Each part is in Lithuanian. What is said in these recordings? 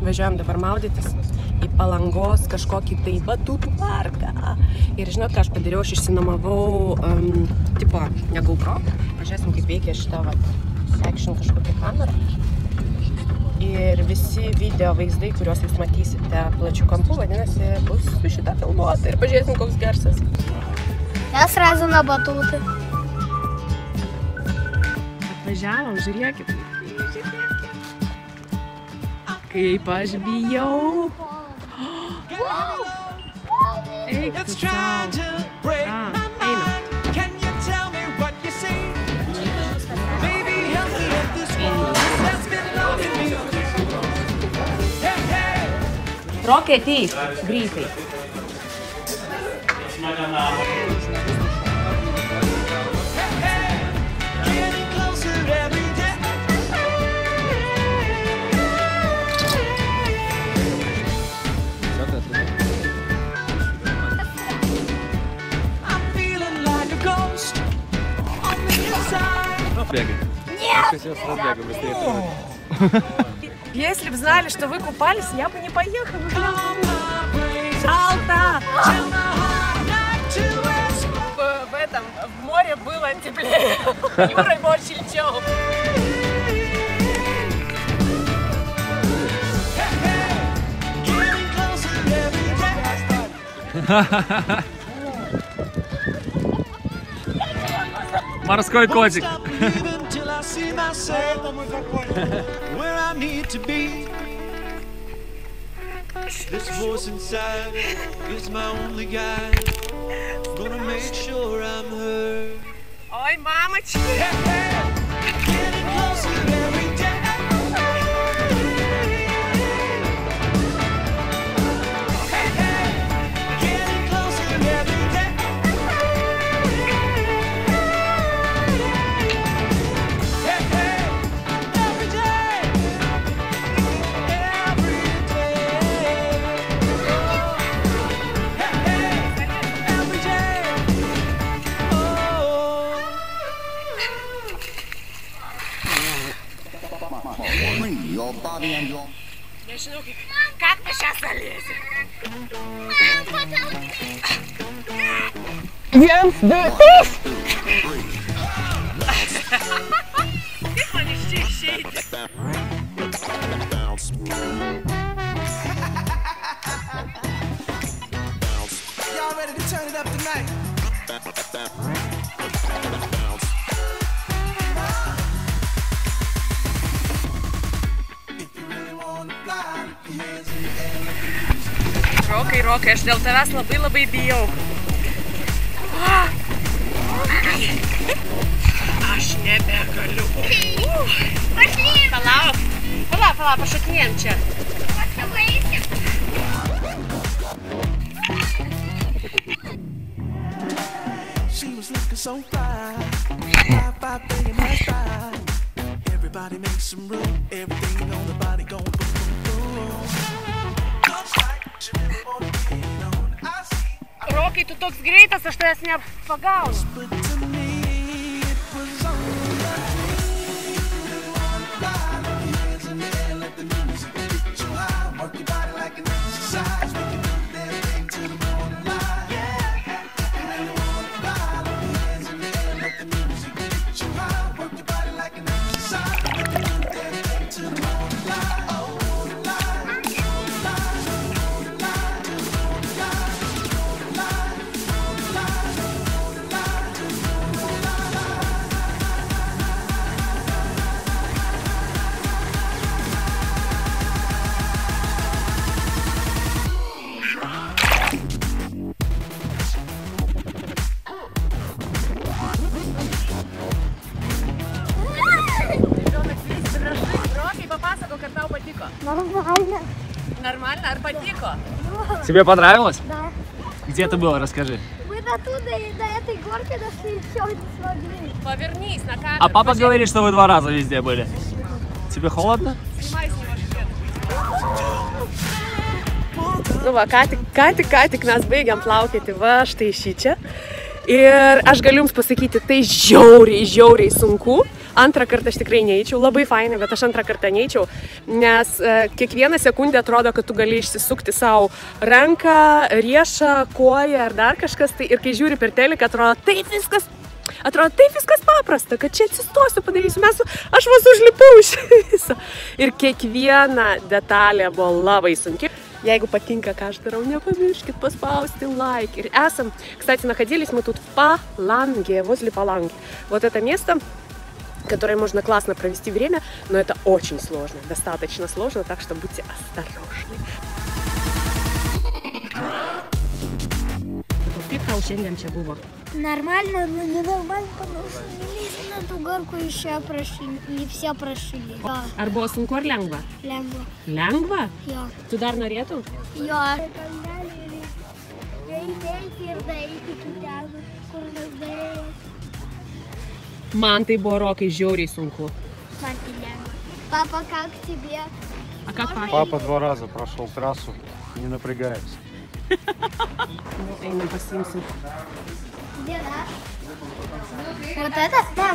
važiuojam dabar maudytis į Palangos kažkokį tai batutų parką. Ir žinot, ką aš padariau, aš išsinomavau, tipo, ne GoPro, pažiūrėsim, kaip veikia šitą, action kažkokią kamerą. Ir visi video vaizdai, kuriuos jūs matysite plačių kampų, vadinasi, bus su šitą filmuota ir pažiūrėsim, koks garsas. Я сразу на батуты. Atvažiavom, žiūrėkit. Kaip aš bijau. Eik tu sau. Einam. Rokai ateis greitai. Если бы знали, что вы купались, я бы не поехала. Жалко! В море было теплее. Юрой Борщильчев. Морской котик. This voice inside is my only guide. Gonna make sure I'm heard. Ой, мамочки! Getting closer every day. Getting closer every day. Every day. Nežinau, как мы сейчас залезем. Viens, du, trys! Kaip man iš čia išeiti? Y'all ready to turn it up tonight? Rokai, aš dėl tavęs labai bijau. Aš nebegaliu. Palauk, pašokinėjom čia. She was looking so fly. 5 billion hairstyle. Everybody make some room. Everything on the body going boom, boom, boom. Looks like she really wanna get on. I see. Rokai, tu toks greitas, aš tavęs nepagaunu. But to me it was only a dream. You wanna fly, look your hands in the air, let the music get you high. Work your body like an exercise. We can do that thing to the morning light. Yeah. You really wanna fly, look your hands in the air, let the music get you high. Work your body like an exercise. We can do that thing to the morning light. Нормально. Нормально? А patiko? Тебе понравилось? Да. Где ты был, расскажи. Мы оттуда и до этой горки дошли, все не смогли. Повернись на камеру. А папа говорит, что вы 2 раза везде были. Тебе холодно? Снимай с него švietą. Nu va, ką tik mes baigiam plaukioti va štai šičia. Ir aš galiu jums pasakyti, tai žiauriai sunku. Antrą kartą aš tikrai neįčiau, labai fainai, bet aš antrą kartą neįčiau, nes kiekvieną sekundę atrodo, kad tu gali išsisukti savo ranką, riešą, koją ar dar kažkas, tai ir kai žiūri per teliką, atrodo taip viskas paprasta, kad čia atsistosiu, padarysiu, aš vos užlipau iš viso. Ir kiekviena detalė buvo labai sunki. Jeigu patinka, ką aš darau, неpamiršкит поспауsti like. И кстати, находились мы тут в Паланге, возле Паланги. Вот это место, которое можно классно провести время, но это очень сложно, достаточно сложно, так что будьте осторожны. Kaip tau šiandien čia buvo? Нормально, но не нормально, потому что не лезли на ту горку еще прошили, не все прошили. Да, Ar buvo sunku ar lengva? лямбо. Lengva? Jo. Tu dar norėtum? Jo. Man tai buvo rokai žiauriai sunku. Папа, как тебе? А как Паша? Папа 2 раза прошел трассу, не напрягается. Einam pasiimsim. Где наш? Вот это? Да.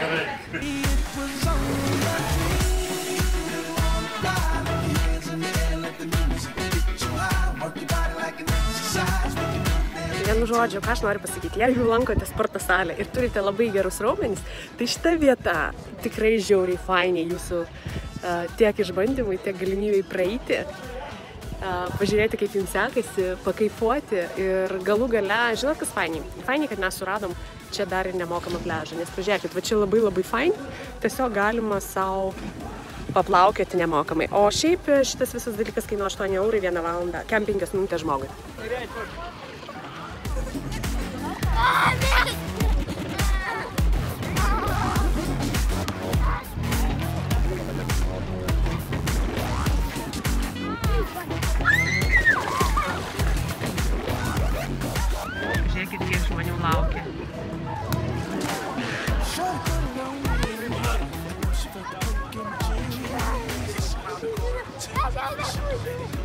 Vienu žodžiu, ką aš noriu pasakyti, jeigu lankote sporto salę ir turite labai gerus raumenis, tai šita vieta tikrai žiauriai fainiai jūsų tiek išbandymui, tiek galimybei praeiti, pažiūrėti, kaip jums sekasi, pakaifuoti ir galų gale, žinot, kas fainiai? Fainiai, kad mes suradom čia dar ir nemokamą pliažą, nes pažiūrėkit, va čia labai fainiai, tiesiog galima savo paplaukioti nemokamai. O šiaip šitas visas dalykas kainuoja 8 eurų 1 valandą, kem 5 minutės žmogui. Žiūrėkit, kiek žmonių laukia. Да.